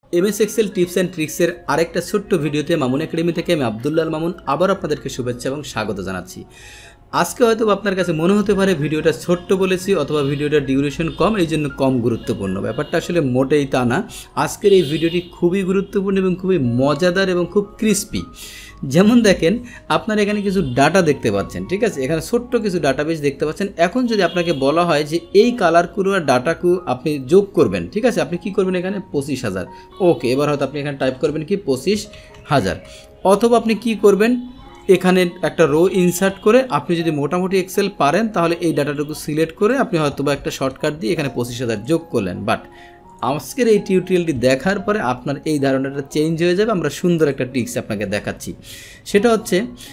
MS Excel tips and ট্রিক্সের আরেকটা ছোট্ট ভিডিওতে মামুন একাডেমি থেকে আমি আব্দুল্লাহ মামুন আবার আপনাদেরকে শুভেচ্ছা এবং স্বাগত জানাচ্ছি। আজকে হয়তো আপনার কাছে মনে হতে পারে ভিডিওটা ছোট্ট বলেছি অথবা ভিডিওটার ডিউরেশন কম, এই জন্য কম গুরুত্বপূর্ণ। ব্যাপারটা আসলে মোটেই তা না। আজকের এই ভিডিওটি খুবই গুরুত্বপূর্ণ এবং খুবই মজাদার এবং খুব ক্রিস্পি। যেমন দেখেন, আপনারা এখানে কিছু ডাটা দেখতে পাচ্ছেন, ঠিক আছে? এখানে ছোট্ট কিছু ডাটাবেস দেখতে পাচ্ছেন। এখন যদি আপনাকে বলা হয় যে এই কালারগুলো আর ডাটাকু আপনি যোগ করবেন, ঠিক আছে? আপনি কি করবেন এখানে 25,000। ওকে, এবার হয়তো আপনি এখানে টাইপ করবেন কি 25,000, অথবা আপনি কি করবেন এখানে একটা রো ইনসার্ট করে আপনি যদি মোটামুটি এক্সেল পারেন তাহলে এই ডাটাটুকু সিলেক্ট করে আপনি হয়তো বা একটা শর্টকাট দিয়ে এখানে 25,000 যোগ করলেন। বাট আজকের এই টিউটোরিয়ালটি দেখার পরে আপনার এই ধারণাটা চেঞ্জ হয়ে যাবে। আমরা সুন্দর একটা ট্রিক্স আপনাকে দেখাচ্ছি। সেটা হচ্ছে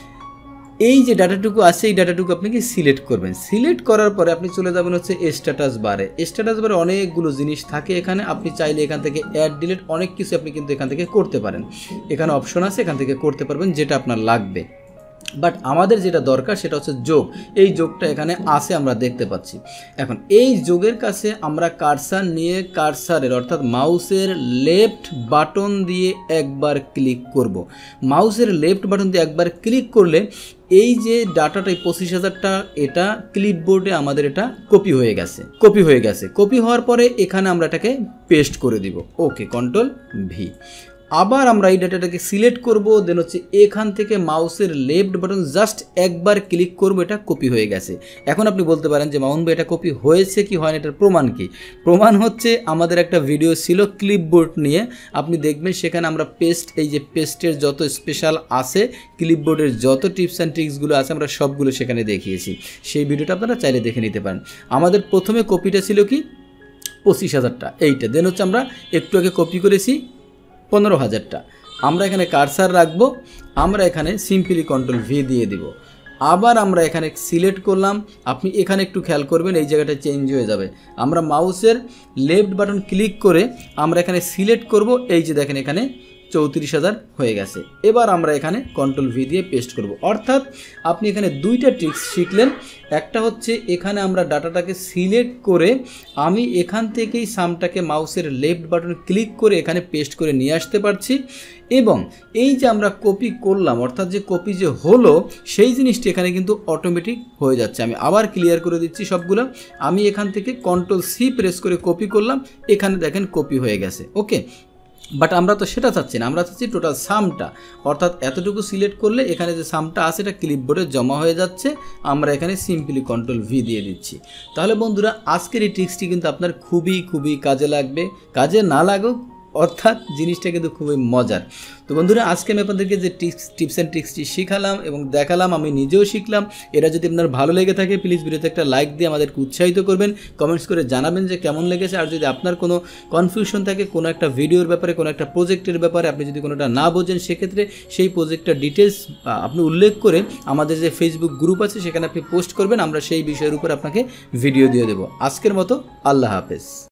এই যে ডাটাটুকু আছে এই ডাটাটুকু আপনি কি সিলেক্ট করবেন। সিলেক্ট করার পরে আপনি চলে যাবেন হচ্ছে স্ট্যাটাস বারে। স্ট্যাটাস বারে অনেকগুলো জিনিস থাকে, এখানে আপনি চাইলে এখান থেকে অ্যাড ডিলিট অনেক কিছু আপনি কিন্তু এখান থেকে করতে পারেন। এখানে অপশন আছে, এখান থেকে করতে পারবেন যেটা আপনার লাগবে। বাট আমাদের যেটা দরকার সেটা হচ্ছে যোগ। এই যোগটা এখানে আছে আমরা দেখতে পাচ্ছি। এখন এই যোগের কাছে আমরা কার্সার নিয়ে কার্সারের অর্থাৎ মাউসের লেফট বাটন দিয়ে একবার ক্লিক করব। মাউসের লেফট বাটন দিয়ে একবার ক্লিক করলে এই যে ডাটাটা 25,000টা এটা ক্লিপবোর্ডে আমাদের এটা কপি হয়ে গেছে। কপি হওয়ার পরে এখানে আমরা এটাকে পেস্ট করে দিব। Okay, control V. আবার আমরা এই ডাটাটাকে সিলেক্ট করব, দেন হচ্ছে এখান থেকে মাউসের লেফট বাটন জাস্ট একবার ক্লিক করব, এটা কপি হয়ে গেছে। এখন আপনি বলতে পারেন যে মামুন ভাই এটা কপি হয়েছে কি হয় না, এটার প্রমাণ কি? প্রমাণ হচ্ছে আমাদের একটা ভিডিও ছিল ক্লিপবোর্ড নিয়ে, আপনি দেখবেন সেখানে আমরা এই যে পেস্টের যত স্পেশাল আছে, ক্লিপবোর্ডের যত টিপস অ্যান্ড ট্রিক্সগুলো আছে আমরা সবগুলো সেখানে দেখিয়েছি। সেই ভিডিওটা আপনারা চাইলে দেখে নিতে পারেন। আমাদের প্রথমে কপিটা ছিল কি 25,000টা, এইটা। দেন হচ্ছে আমরা একটু আগে কপি করেছি 15,000টা। আমরা এখানে কার্সার রাখবো, আমরা এখানে সিম্পলি কন্ট্রোল ভি দিয়ে দিব। আবার আমরা এখানে সিলেক্ট করলাম, আপনি এখানে একটু খেয়াল করবেন এই জায়গাটা চেঞ্জ হয়ে যাবে। আমরা মাউসের লেফট বাটন ক্লিক করে আমরা এখানে সিলেক্ট করব, এই যে দেখেন এখানে 34,000 হয়ে গেছে। এবার আমরা এখানে কন্ট্রোল ভি দিয়ে পেস্ট করব। অর্থাৎ আপনি এখানে দুইটা ট্রিক্স শিখলেন। একটা হচ্ছে এখানে আমরা ডাটাটাকে সিলেক্ট করে আমি এখান থেকেই সামটাকে মাউসের লেফট বাটন ক্লিক করে এখানে পেস্ট করে নিয়ে আসতে পারছি, এবং এই যে আমরা কপি করলাম অর্থাৎ যে কপি যে হলো সেই জিনিসটি এখানে কিন্তু অটোমেটিক হয়ে যাচ্ছে। আমি আবার ক্লিয়ার করে দিচ্ছি সবগুলো। আমি এখান থেকে কন্ট্রোল সি প্রেস করে কপি করলাম, এখানে দেখেন কপি হয়ে গেছে। ওকে, বাট আমরা তো সেটা চাচ্ছি না, আমরা চাচ্ছি টোটাল সামটা, অর্থাৎ এতটুকু সিলেক্ট করলে এখানে যে সামটা আছে এটা ক্লিপবোর্ডে জমা হয়ে যাচ্ছে। আমরা এখানে সিম্পলি কন্ট্রোল ভি দিয়ে দিচ্ছি। তাহলে বন্ধুরা আজকের এই ট্রিক্সটি কিন্তু আপনার খুবই কাজে লাগবে। কাজে না লাগুক, অর্থাৎ জিনিসটা কিন্তু খুবই মজার। তো বন্ধুরা আজকে আমি আপনাদেরকে যে টিপস অ্যান্ড ট্রিক্সটি শিখালাম এবং দেখালাম, আমি নিজেও শিখলাম, এরা যদি আপনার ভালো লেগে থাকে প্লিজ ভিডিওতে একটা লাইক দিয়ে আমাদেরকে উৎসাহিত করবেন, কমেন্টস করে জানাবেন যে কেমন লেগেছে। আর যদি আপনার কোনো কনফিউশন থাকে কোনো একটা ভিডিওর ব্যাপারে, কোনো একটা প্রজেক্টের ব্যাপারে, আপনি যদি কোনোটা না বোঝেন সেক্ষেত্রে সেই প্রজেক্টটার ডিটেলস আপনি উল্লেখ করে আমাদের যে ফেসবুক গ্রুপ আছে সেখানে আপনি পোস্ট করবেন, আমরা সেই বিষয়ের উপর আপনাকে ভিডিও দিয়ে দেবো। আজকের মতো আল্লাহ হাফেজ।